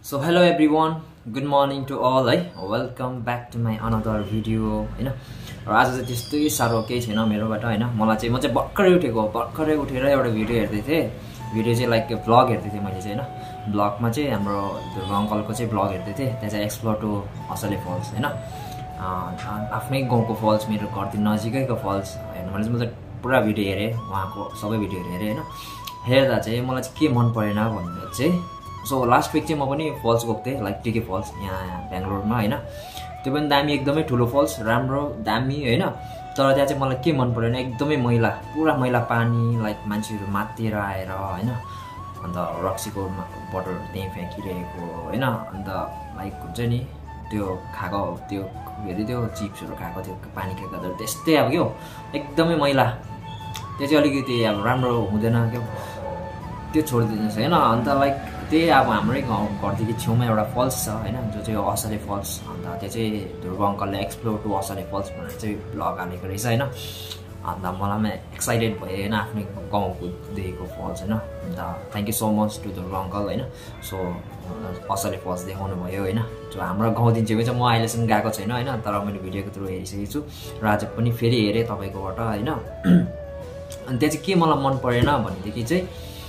So hello everyone, good morning to all है welcome back to my another video हैन। र आज चाहिँ त्यस्तै साह्रो केही छैन मेरोबाट हैन। म चाहिँ भर्खरै उठेर एउटा भिडियो हेर्दै थिएँ। भिडियो चाहिँ लाइक भ्लग हेर्दै थिएँ मैले चाहिँ हैन। भ्लगमा चाहिँ हाम्रो दुर्गा अंकलको चाहिँ भ्लग हेर्दै थिएँ। त्यहाँ चाहिँ एक्सप्लोर टु ASALEY फल्स हैन। आफ्नै गाउँको फल्स, मेरो घरदेखि नजिकैको फल्स हेर्नु भने चाहिँ म चाहिँ पुरा भिडियो हेरेँ, उहाँको सबै भिडियोहरू हेरेँ हैन। हेर्दा चाहिँ मलाई चाहिँ के मन परेन भन्दा चाहिँ सो लास्ट विक चाहिँ म पनि फल्स गएको थिएँ, लाइक टिके फल्स यहाँ बेंगलोरमा हैन। त्यो पनि दामी, एकदमै ठुलो फल्स, राम्रो दामी हैन। तर त्यहाँ चाहिँ मलाई के मन परेन, एकदमै मैला, पुरा मैला पानी, लाइक मान्छेहरू मातेर आएर हैन। अन्त रक्सीको बोतल त्यहीँ फ्याँकिरहेको हैन। अन्त लाइक हुन्छ नि त्यो खाएको त्यो हेरि त्यो चिप्सहरू खाएको त्यो पानी खाएको त्यस्तै अब के हो, एकदमै मैला। त्यो चाहिँ अलिकति अब राम्रो हुँदैन क्या, त्यो छोडिदिनुहोस् हैन। अन्त लाइक त्यही अब हाम्रै घरदेखि छेउमा एउटा फल्स छ हैन, जो चाहिँ ASALEY फल्स। अन्त त्यो चाहिँ दुर्गा अंकलले एक्सप्लोर टु ASALEY फल्स भनेर चाहिँ भ्लग हालेको रहेछ हैन। अन्त मलाई पनि एक्साइटेड भयो हैन, आफ्नै गाउँको देखेको फल्स हैन। अन्त thank you so much to Durga uncle हैन। सो ASALEY फल्स देखाउनु भयो हैन, जो हाम्रो गाउँदेखि चाहिँ म अहिलेसम्म गएको छैन हैन। तर मैले भिडियोको थ्रु हेरिसकेको छु र आज पनि फेरि हेरेँ तपाईँकोबाट हैन। अनि त्यो चाहिँ के मलाई मन परेन भनेदेखि चाहिँ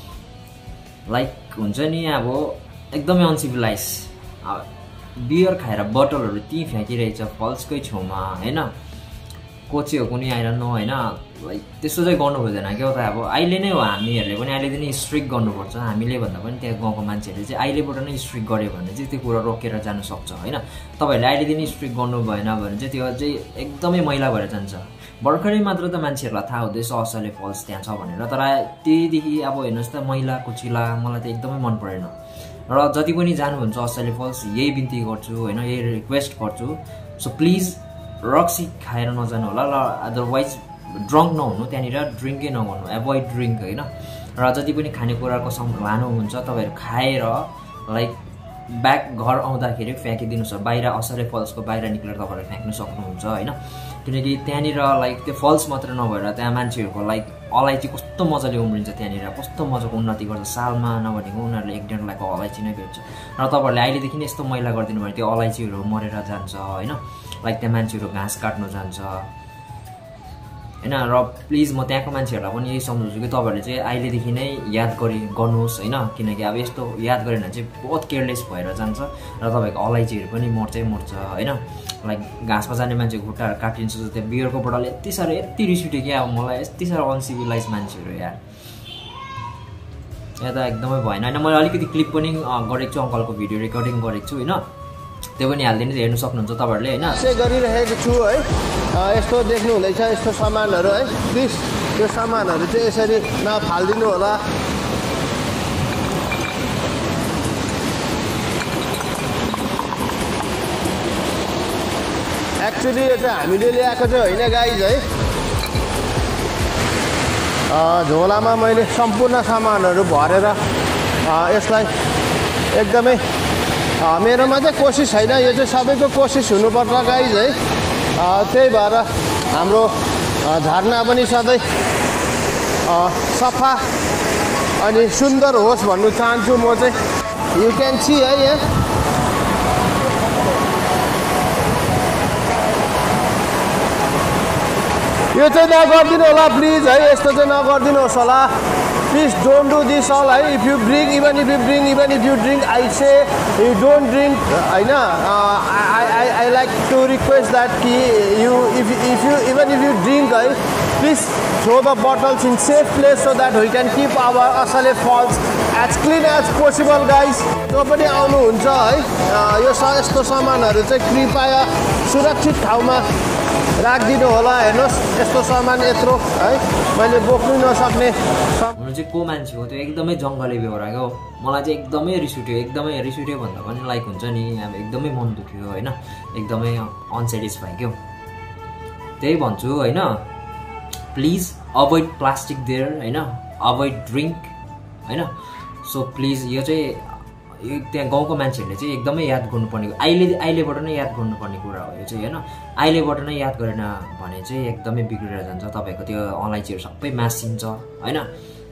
लाइक हुन्छ नि अब एकदमै अनसिभिलाइज, बियर खाएर बोतलहरू त्यहीँ फ्याँकिरहेछ फल्सकै छेउमा हैन। को चाहिँ हो कुनै आइरहनु हैन। लाइक त्यस्तो चाहिँ गर्नु खोज्दैन क्या त। अब अहिले नै हो, हामीहरूले पनि अहिले नै स्ट्रिक्ट गर्नुपर्छ। हामीले भन्दा पनि त्यहाँ गाउँको मान्छेहरूले चाहिँ अहिलेबाट नै स्ट्रिक्ट गऱ्यो भने चाहिँ त्यो कुरा रोकेर जानु सक्छ हैन। तपाईँहरूले अहिलेदेखि स्ट्रिक्ट गर्नु भएन भने चाहिँ त्यो चाहिँ एकदमै मैला भएर जान्छ। भर्खरै मात्र त मान्छेहरूलाई थाहा हुँदैछ ASALEY फल्स त्यहाँ छ भनेर, तर त्यहीदेखि अब हेर्नुहोस् त मैला कुचिला, मलाई त एकदमै मन परेन। र जति पनि जानुहुन्छ ASALEY फल्स यही बिन्ती गर्छु हैन, यही रिक्वेस्ट गर्छु। सो प्लिज रक्सी खाएर नजानु होला, र अदरवाइज ड्रङ्क नहुनु, त्यहाँनिर ड्रिङ्कै नगर्नु, एभोइड ड्रिङ्क हैन। र जति पनि खानेकुराको लानुहुन्छ तपाईँहरू खाएर लाइक ब्याक घर आउँदाखेरि फ्याँकिदिनुहोस्। बाहिर ASALEY फल्सको बाहिर निक्लेर तपाईँहरू फ्याँक्नु सक्नुहुन्छ हैन। किनकि त्यहाँनिर लाइक त्यो फल्स मात्र नभएर त्यहाँ मान्छेहरूको लाइक अलैँची कस्तो मजाले उम्रिन्छ, त्यहाँनिर कस्तो मजाको उन्नति गर्छ। सालमा नभनेको उनीहरूले 1.5 लाखको अलैँची नै बेच्छ। र तपाईँहरूले अहिलेदेखि नै यस्तो मैला गरिदिनु भने त्यो अलैँचीहरू मरेर जान्छ हैन। लाइक त्यहाँ मान्छेहरू घाँस काट्नु जान्छ हैन। र प्लिज म त्यहाँको मान्छेहरूलाई पनि यही सम्झाउँछु कि तपाईँहरूले चाहिँ अहिलेदेखि नै याद गर्नुहोस् हैन। किनकि अब यस्तो याद गरेन भने चाहिँ बहुत केयरलेस भएर जान्छ र तपाईँको अलैँचीहरू पनि मर्छ हैन। लाइक घाँसमा जाने मान्छे खुट्टाहरू काटिन्छ। त्यो बियरको बोतल यति रिस उठ्यो क्या अब मलाई, यति साह्रो अनसिभिलाइज मान्छेहरू यार, यहाँ त एकदमै भएन हैन। मैले अलिकति क्लिप पनि गरेको छु, अङ्कलको भिडियो रेकर्डिङ गरेको छु हैन, त्यो पनि हालिदिनु हेर्नु सक्नुहुन्छ तपाईँहरूले हैन। यसै गरिरहेको छु है। यस्तो देख्नु हुँदैछ यस्तो सामानहरू है, प्लिज त्यो सामानहरू चाहिँ यसरी नफालिदिनु होला। एक्चुअली यो चाहिँ हामीले ल्याएको चाहिँ होइन गाइज है। झोलामा मैले सम्पूर्ण सामानहरू भरेर यसलाई एकदमै मेरोमा चाहिँ कोसिस छैन, यो चाहिँ सबैको कोसिस हुनुपर्छ गाइज है। त्यही भएर हाम्रो झरना पनि सधैँ सफा अनि सुन्दर होस् भन्नु चाहन्छु म चाहिँ। यु क्यान सी है यहाँ यो चाहिँ नगरिदिनु होला प्लिज है, यस्तो चाहिँ नगरिदिनुहोस् होला। Please don't do this all है। If you drink, even if you drink, I say you don't drink होइन। I like to request that कि इभन इफ यु ड्रिङ्क है, please throw the bottles in safe place so that we can keep our ASALEY falls as clean as possible guys. जो पनि आउनुहुन्छ है, यो यस्तो सामानहरू चाहिँ कृपया सुरक्षित ठाउँमा राखिदिनु होला। हेर्नुहोस् यस्तो सामान यत्रो है मैले बोक्नु नसक्ने। हुनु चाहिँ को मान्छे हो त्यो एकदमै जङ्गली बेहोरा क्या हो। मलाई चाहिँ एकदमै रिस उठ्यो भन्दा पनि लाइक हुन्छ नि अब एकदमै मन दुख्यो हैन, एकदमै अनसेटिस्फाई क्या। त्यही भन्छु हैन, प्लिज अभोइड प्लास्टिक देयर हैन, अभोइड ड्रिङ्क हैन। सो प्लिज यो चाहिँ त्यहाँ गाउँको मान्छेहरूले चाहिँ एकदमै याद गर्नुपर्ने, अहिलेबाट नै याद गर्नुपर्ने कुरा हो यो चाहिँ हैन। अहिलेबाट नै याद गरेन भने चाहिँ एकदमै बिग्रेर जान्छ। तपाईँको त्यो अलैँचीहरू सबै मासिन्छ हैन।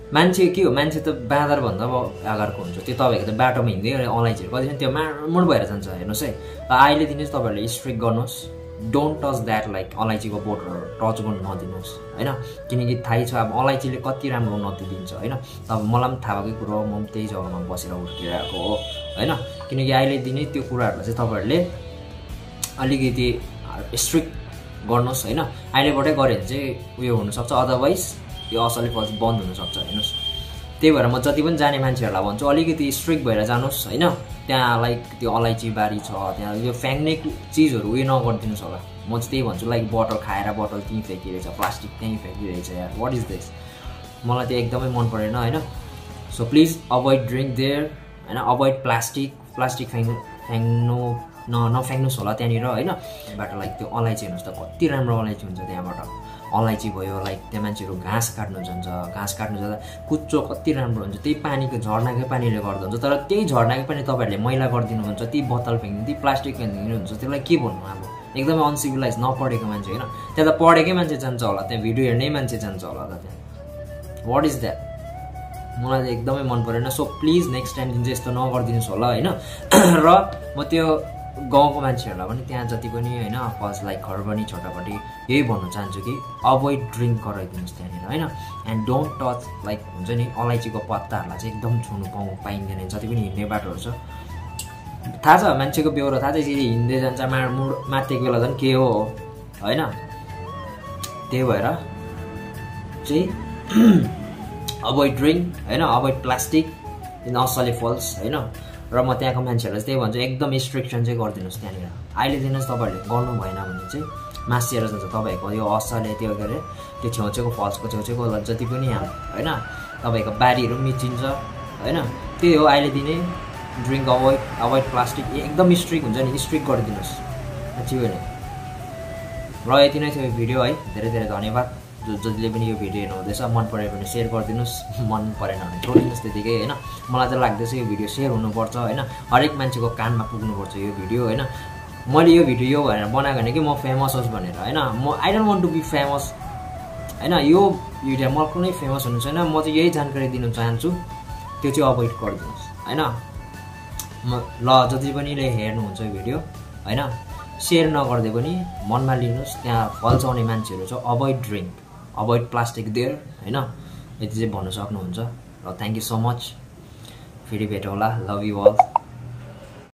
मान्छे के हो मान्छे त बाँदर भन्दा अब आकारको हुन्छ त्यो तपाईँको त बाटोमा हिँड्दै अलैँचीहरू कति त्यो माड भएर जान्छ हेर्नुहोस् है अहिले दिने चाहिँ तपाईँहरूले स्ट्रिक गर्नुहोस् डोन्ट टच द्याट लाइक अलैँचीको बोटहरू टच गर्नु नदिनुहोस् होइन किनकि थाहै छ अब अलैँचीले कति राम्रो उन्नति दिन्छ होइन अब मलाई पनि थाहा भएकै कुरो हो म पनि त्यही जग्गामा बसेर हुर्किरहेको हो होइन किनकि अहिले दिने त्यो कुराहरूलाई चाहिँ तपाईँहरूले अलिकति स्ट्रिक्ट गर्नुहोस् होइन अहिलेबाटै गऱ्यो भने चाहिँ उयो हुनसक्छ अदरवाइज यो असली फल्स बन्द हुनसक्छ हेर्नुहोस् त्यही भएर म जति पनि जाने मान्छेहरूलाई भन्छु अलिकति स्ट्रिक्ट भएर जानुहोस् होइन त्यहाँ लाइक त्यो अलैँची बारी छ त्यहाँ यो फ्याँक्ने चिजहरू उयो नगरिदिनुहोस् होला म चाहिँ त्यही भन्छु लाइक बोतल खाएर बोतल त्यहीँ फ्याँकिरहेछ प्लास्टिक त्यहीँ फ्याँकिरहेछ यार वाट इज दिस मलाई त्यो एकदमै मन परेन होइन so please avoid drink there होइन अभोइड प्लास्टिक फ्याँक्नु नफ्याँक्नुहोस् होला त्यहाँनिर होइन बाट लाइक त्यो अलैँची हेर्नुहोस् त कति राम्रो अलैँची हुन्छ त्यहाँबाट अलैँची भयो लाइक त्यहाँ मान्छेहरू घाँस काट्नु जाँदा कुच्चो कति राम्रो हुन्छ त्यही पानीको झर्नाकै पानीले गर्दा हुन्छ तर त्यही झर्नाकै पानी तपाईँहरूले मैला गरिदिनुहुन्छ ती बोतल फ्याँक्नु ती प्लास्टिक फ्याँकिदिनुहुन्छ त्यसलाई के भन्नु अब एकदमै अनसिभिलाइज नपढेको मान्छे होइन त्यहाँ त पढेकै मान्छे जान्छ होला त्यहाँ भिडियो हेर्नै मान्छे जान्छ होला त त्यहाँ वाट इज द्याट मलाई चाहिँ एकदमै मन परेन सो प्लिज नेक्स्ट टाइम दिन चाहिँ यस्तो नगरिदिनुहोस् होला होइन र म त्यो गाउँको मान्छेहरूलाई पनि त्यहाँ जति पनि होइन फल्स लाइक खरबनी छोटापट्टि यही भन्न चाहन्छु कि अभोइड ड्रिङ्क गराइदिनुहोस् त्यहाँनिर होइन एन्ड डोन्ट टच लाइक हुन्छ नि अलैँचीको पत्ताहरूलाई चाहिँ एकदम छुनु पाइँदैन जति पनि हिँड्ने बाटोहरू छ थाहा छ मान्छेको बेहोरो थाहा छ यसरी हिँड्दै जान्छ माडमुड माथिको बेला झन् के हो होइन त्यही भएर चाहिँ अभोइड ड्रिङ्क होइन avoid plastic in Asaley falls होइन र म त्यहाँको मान्छेहरूलाई त्यही भन्छु एकदम रिस्ट्रिक्सन चाहिँ गरिदिनुहोस् त्यहाँनिर अहिले दिनुहोस् तपाईँहरूले गर्नु भएन भने चाहिँ मासिएर जान्छ तपाईँहरूको यो असले त्यो के अरे त्यो छेउछेउको फल्सको छेउछेउको जति पनि यहाँ होइन तपाईँको बारीहरू मिचिन्छ होइन त्यही हो अहिले दिने ड्रिङ्क अभोइड प्लास्टिक एकदम स्ट्रिक्ट हुन्छ नि स्ट्रिक्ट गरिदिनुहोस् ठिक होइन र यति नै थियो भिडियो है धेरै धेरै धन्यवाद जसले पनि यो भिडियो हेर्नुहुँदैछ मन पऱ्यो भने सेयर गरिदिनुहोस् मन परेन भने छोडिदिनुहोस् त्यतिकै होइन मलाई चाहिँ लाग्दैछ यो भिडियो सेयर हुनुपर्छ होइन हरेक मान्छेको कानमा पुग्नुपर्छ यो भिडियो होइन मैले यो भिडियो यो भनेर बनाएको होइन कि म फेमस होस् भनेर होइन म I don't want to be famous होइन यो भिडियो म कुनै फेमस हुनु छैन म चाहिँ यही जानकारी दिन चाहन्छु त्यो चाहिँ अभोइड गरिदिनुहोस् होइन ल जति पनि हेर्नुहुन्छ यो भिडियो होइन सेयर नगर्दै पनि मनमा लिनुहोस् त्यहाँ फल्साउने मान्छेहरू छ avoid drink avoid plastic there होइन यति चाहिँ भन्न सक्नुहुन्छ र थ्याङ्क यू सो मच फेरि भेटौँला लभ यु अल